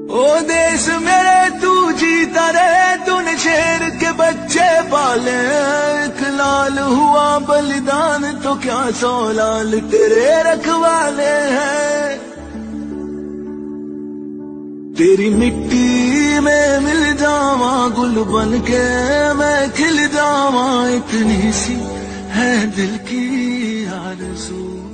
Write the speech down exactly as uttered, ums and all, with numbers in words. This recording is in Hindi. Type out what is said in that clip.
ओ देश मेरे तू जीता रहे, तूने शेर के बच्चे पाले। एक लाल हुआ बलिदान तो क्या सौ लाल तेरे रखवाले हैं। तेरी मिट्टी में मिल जावा गुल बन के मैं खिल जावा, इतनी सी है दिल की आरज़ू।